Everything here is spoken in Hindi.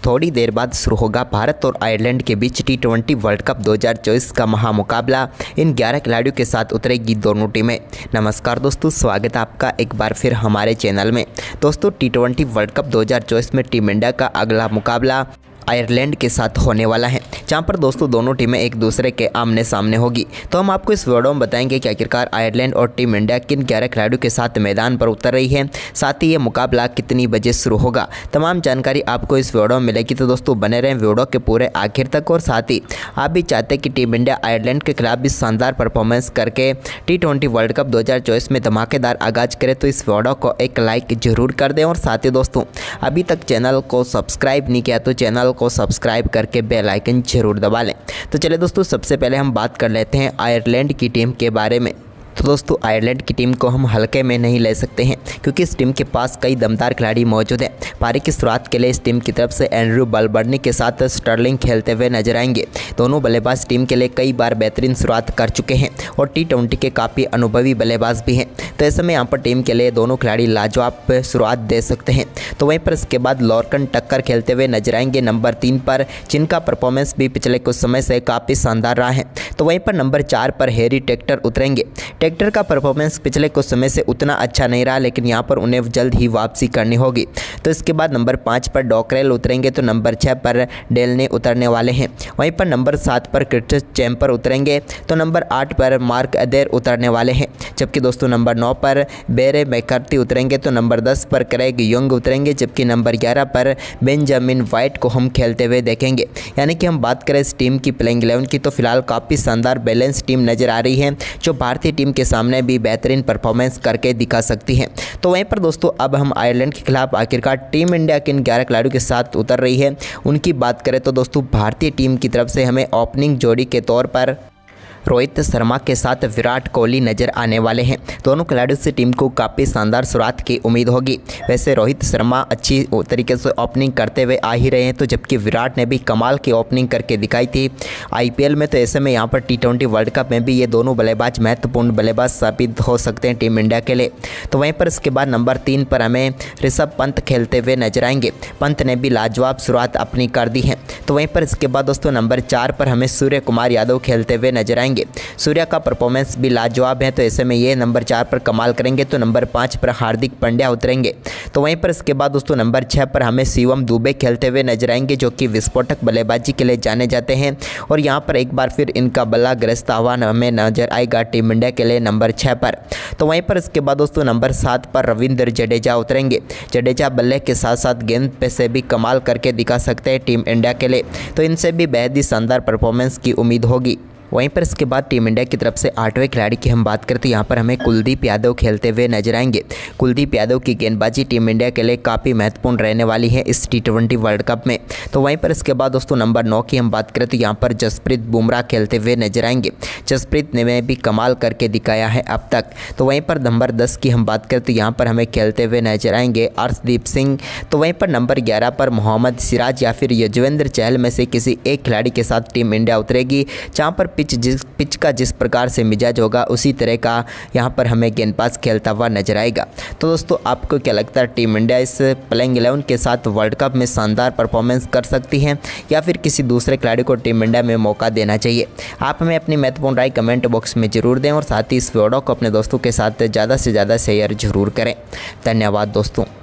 थोड़ी देर बाद शुरू होगा भारत और आयरलैंड के बीच T20 वर्ल्ड कप 2024 का महामुकाबला। इन 11 खिलाड़ियों के साथ उतरेगी दोनों टीमें। नमस्कार दोस्तों, स्वागत है आपका एक बार फिर हमारे चैनल में। दोस्तों, T20 वर्ल्ड कप 2024 में टीम इंडिया का अगला मुकाबला आयरलैंड के साथ होने वाला है, जहां पर दोस्तों दोनों टीमें एक दूसरे के आमने सामने होगी। तो हम आपको इस वीडियो में बताएंगे कि आखिरकार आयरलैंड और टीम इंडिया किन 11 खिलाड़ियों के साथ मैदान पर उतर रही है, साथ ही ये मुकाबला कितनी बजे शुरू होगा। तमाम जानकारी आपको इस वीडियो में मिलेगी, तो दोस्तों बने रहें वीडियो के पूरे आखिर तक। और साथ ही आप भी चाहते हैं कि टीम इंडिया आयरलैंड के खिलाफ भी शानदार परफॉर्मेंस करके T20 वर्ल्ड कप 2024 में धमाकेदार आगाज करे, तो इस वीडियो को एक लाइक जरूर कर दें। और साथ ही दोस्तों अभी तक चैनल को सब्सक्राइब नहीं किया तो चैनल को सब्सक्राइब करके बेल आइकन जरूर दबा लें। तो चलिए दोस्तों, सबसे पहले हम बात कर लेते हैं आयरलैंड की टीम के बारे में। तो दोस्तों आयरलैंड की टीम को हम हल्के में नहीं ले सकते हैं, क्योंकि इस टीम के पास कई दमदार खिलाड़ी मौजूद हैं। पारी की शुरुआत के लिए इस टीम की तरफ से एंड्रू बलबर्नी के साथ स्टर्लिंग खेलते हुए नजर आएंगे। दोनों बल्लेबाज टीम के लिए कई बार बेहतरीन शुरुआत कर चुके हैं और T20 के काफ़ी अनुभवी बल्लेबाज भी हैं। तो ऐसे में यहाँ पर टीम के लिए दोनों खिलाड़ी लाजवाब शुरुआत दे सकते हैं। तो वहीं पर इसके बाद लॉर्कन टक्कर खेलते हुए नजर आएंगे नंबर 3 पर, जिनका परफॉर्मेंस भी पिछले कुछ समय से काफ़ी शानदार रहा है। तो वहीं पर नंबर 4 पर हैरी टेक्टर उतरेंगे। टेक्टर का परफॉर्मेंस पिछले कुछ समय से उतना अच्छा नहीं रहा, लेकिन यहाँ पर उन्हें जल्द ही वापसी करनी होगी। तो इसके बाद नंबर 5 पर डॉकरेल उतरेंगे, तो नंबर 6 पर डेलने उतरने वाले हैं। वहीं पर नंबर 7 पर क्रिस चैम्पर उतरेंगे, तो नंबर 8 पर मार्क अदेर उतरने वाले हैं। जबकि दोस्तों नंबर 9 पर बेरे मैकर्टी उतरेंगे, तो नंबर 10 पर क्रेग यंग उतरेंगे, जबकि नंबर 11 पर बेंजामिन वाइट को हम खेलते हुए देखेंगे। यानी कि हम बात करें इस टीम की प्लेइंग 11 की, तो फिलहाल काफ़ी शानदार बैलेंस टीम नज़र आ रही है, जो भारतीय टीम के सामने भी बेहतरीन परफॉर्मेंस करके दिखा सकती है। तो वहीं पर दोस्तों अब हम आयरलैंड के खिलाफ आखिरकार टीम इंडिया किन 11 खिलाड़ियों के साथ उतर रही है उनकी बात करें, तो दोस्तों भारतीय टीम की तरफ से हमें ओपनिंग जोड़ी के तौर पर रोहित शर्मा के साथ विराट कोहली नजर आने वाले हैं। दोनों खिलाड़ियों से टीम को काफ़ी शानदार शुरुआत की उम्मीद होगी। वैसे रोहित शर्मा अच्छी तरीके से ओपनिंग करते हुए आ ही रहे हैं, तो जबकि विराट ने भी कमाल की ओपनिंग करके दिखाई थी IPL में। तो ऐसे में यहाँ पर T20 वर्ल्ड कप में भी ये दोनों बल्लेबाज महत्वपूर्ण बल्लेबाज साबित हो सकते हैं टीम इंडिया के लिए। तो वहीं पर इसके बाद नंबर 3 पर हमें ऋषभ पंत खेलते हुए नजर आएंगे। पंत ने भी लाजवाब शुरुआत अपनी कर दी है। तो वहीं पर इसके बाद दोस्तों नंबर 4 पर हमें सूर्य कुमार यादव खेलते हुए नजर आएंगे। सूर्या का परफॉर्मेंस भी लाजवाब है, तो ऐसे में ये नंबर 4 पर कमाल करेंगे। तो नंबर 5 पर हार्दिक पांड्या उतरेंगे। तो वहीं पर इसके बाद दोस्तों नंबर 6 पर हमें शिवम दुबे खेलते हुए नजर आएंगे, जो कि विस्फोटक बल्लेबाजी के लिए जाने जाते हैं। और यहाँ पर एक बार फिर इनका बल्ला ग्रस्त आह्वान हमें नजर आएगा टीम इंडिया के लिए नंबर 6 पर। तो वहीं पर इसके बाद दोस्तों नंबर 7 पर रविंद्र जडेजा उतरेंगे। जडेजा बल्ले के साथ साथ गेंद पे से भी कमाल करके दिखा सकते हैं टीम इंडिया के लिए, तो इनसे भी बेहद ही शानदार परफॉर्मेंस की उम्मीद होगी। वहीं पर इसके बाद टीम इंडिया की तरफ से 8वें खिलाड़ी की हम बात करते हैं, यहाँ पर हमें कुलदीप यादव खेलते हुए नजर आएंगे। कुलदीप यादव की गेंदबाजी टीम इंडिया के लिए काफ़ी महत्वपूर्ण रहने वाली है इस T20 वर्ल्ड कप में। तो वहीं पर इसके बाद दोस्तों नंबर 9 की हम बात करें, तो यहाँ पर जसप्रीत बुमराह खेलते हुए नजर आएंगे। जसप्रीत ने भी कमाल करके दिखाया है अब तक। तो वहीं पर नंबर 10 की हम बात करें, तो यहाँ पर हमें खेलते हुए नजर आएंगे अर्शदीप सिंह। तो वहीं पर नंबर 11 पर मोहम्मद सिराज या फिर युजवेंद्र चहल में से किसी एक खिलाड़ी के साथ टीम इंडिया उतरेगी, जहाँ पर पिच का जिस प्रकार से मिजाज होगा उसी तरह का यहाँ पर हमें गेंदबाज खेलता हुआ नजर आएगा। तो दोस्तों आपको क्या लगता है, टीम इंडिया इस प्लेइंग 11 के साथ वर्ल्ड कप में शानदार परफॉर्मेंस कर सकती है, या फिर किसी दूसरे खिलाड़ी को टीम इंडिया में मौका देना चाहिए? आप हमें अपनी महत्वपूर्ण राय कमेंट बॉक्स में जरूर दें, और साथ ही इस वीडियो को अपने दोस्तों के साथ ज़्यादा से ज़्यादा शेयर जरूर करें। धन्यवाद दोस्तों।